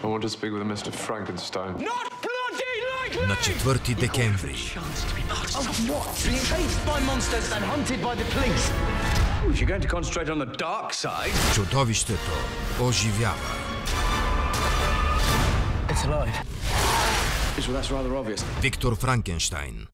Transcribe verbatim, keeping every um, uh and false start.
want to speak with mister Frankenstein. Not bloody likely! На четвърти декември. Of what? Being chased by monsters and hunted by the police. If you're going to concentrate on the dark side... Чудовището оживява. It's alive. Well, that's rather obvious. Виктор Франкенщайн.